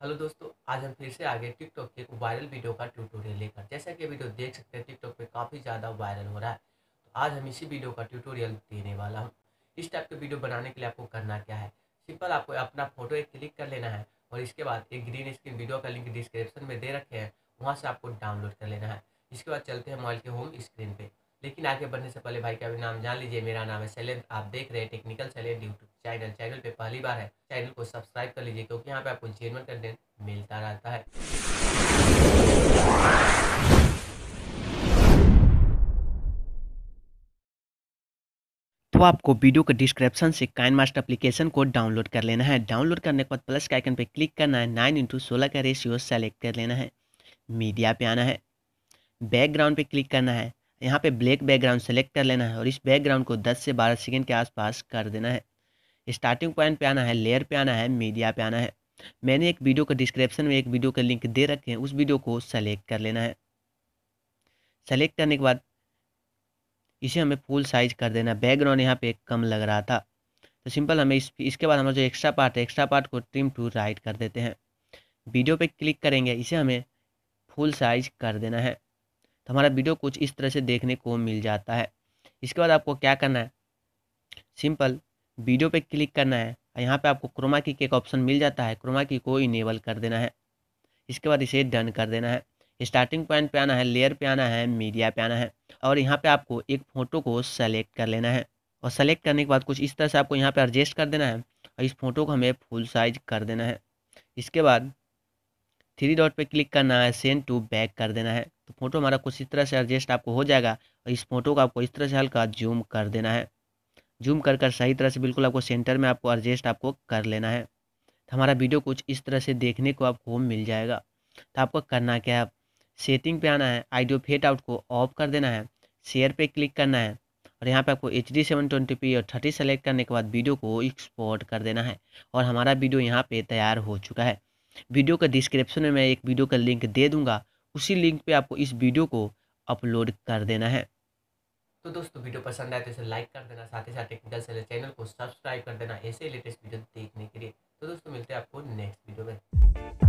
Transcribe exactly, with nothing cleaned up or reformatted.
Hello दोस्तों, आज हम फिर से आ गए टिकटॉक के एक वायरल वीडियो का ट्यूटोरियल लेकर। जैसा कि वीडियो देख सकते हैं टिकटॉक पे काफ़ी ज़्यादा वायरल हो रहा है। तो आज हम इसी वीडियो का ट्यूटोरियल देने वाला हूँ। इस टाइप के वीडियो बनाने के लिए आपको करना क्या है, सिंपल आपको अपना फोटो एक क्लिक कर लेना है और इसके बाद एक ग्रीन स्क्रीन वीडियो का लिंक डिस्क्रिप्शन में दे रखे हैं, वहाँ से आपको डाउनलोड कर लेना है। इसके बाद चलते हैं मोबाइल के होम स्क्रीन पे। लेकिन आगे बढ़ने से पहले भाई का भी नाम जान लीजिए। मेरा नाम है शैलेंद्र, आप देख रहे हैं technical Shailendra YouTube channel. Channel पे पहली बार है, चैनल को सब्सक्राइब कर लीजिए क्योंकि यहाँ पे आपको जेन्युइन कंटेंट मिलता रहता है। तो आपको वीडियो के डिस्क्रिप्शन से काइनमास्टर एप्लीकेशन को डाउनलोड कर लेना है। डाउनलोड करने के बाद प्लस के आइकन पे क्लिक करना है। नाइन इंटू सोलह का रेशियो सेलेक्ट कर लेना है। मीडिया पे आना है, बैकग्राउंड पे क्लिक करना है। यहाँ पे ब्लैक बैकग्राउंड सेलेक्ट कर लेना है और इस बैकग्राउंड को दस से बारह सेकंड के आसपास कर देना है। स्टार्टिंग पॉइंट पे आना है, लेयर पे आना है, मीडिया पे आना है। मैंने एक वीडियो के डिस्क्रिप्शन में एक वीडियो के लिंक दे रखे हैं, उस वीडियो को सेलेक्ट कर लेना है। सेलेक्ट करने के बाद इसे हमें फुल साइज कर देना। बैकग्राउंड यहाँ पे कम लग रहा था तो सिंपल हमें इस इसके बाद हमारा जो एक्स्ट्रा पार्ट है, एक्स्ट्रा पार्ट को ट्रिम टू राइट कर देते हैं। वीडियो पे क्लिक करेंगे, इसे हमें फुल साइज कर देना है तो हमारा वीडियो कुछ इस तरह से देखने को मिल जाता है। इसके बाद आपको क्या करना है, सिंपल वीडियो पे क्लिक करना है। यहाँ पे आपको क्रोमा की एक ऑप्शन मिल जाता है, क्रोमा की को इनेबल कर देना है। इसके बाद इसे डन कर देना है। स्टार्टिंग पॉइंट पे आना है, लेयर पे आना है, मीडिया पे आना है और यहाँ पे आपको एक फ़ोटो को सेलेक्ट कर लेना है और सेलेक्ट करने के बाद कुछ इस तरह से आपको यहाँ पे एडजस्ट कर देना है और इस फोटो को हमें फुल साइज कर देना है। इसके बाद थ्री डॉट पे क्लिक करना है, सेंड टू बैक कर देना है तो फोटो हमारा कुछ इस तरह से एडजस्ट आपको हो जाएगा और इस फोटो को आपको इस तरह से हल्का जूम कर देना है। जूम कर कर सही तरह से बिल्कुल आपको सेंटर में आपको एडजस्ट आपको कर लेना है तो हमारा वीडियो कुछ इस तरह से देखने को आपको मिल जाएगा। तो आपको करना क्या है, सेटिंग पे आना है, ऑडियो फेड आउट को ऑफ कर देना है, शेयर पे क्लिक करना है और यहाँ पे आपको H D seven twenty P और थर्टी सेलेक्ट करने के बाद वीडियो को एक्सपोर्ट कर देना है और हमारा वीडियो यहाँ पे तैयार हो चुका है। वीडियो का डिस्क्रिप्शन में मैं एक वीडियो का लिंक दे दूँगा, उसी लिंक पे आपको इस वीडियो को अपलोड कर देना है। तो दोस्तों, वीडियो पसंद आए तो इसे लाइक कर देना, साथ ही साथ टेक्निकल शैलेंद्र चैनल को सब्सक्राइब कर देना ऐसे लेटेस्ट वीडियो देखने के लिए। तो दोस्तों, मिलते हैं आपको नेक्स्ट वीडियो में।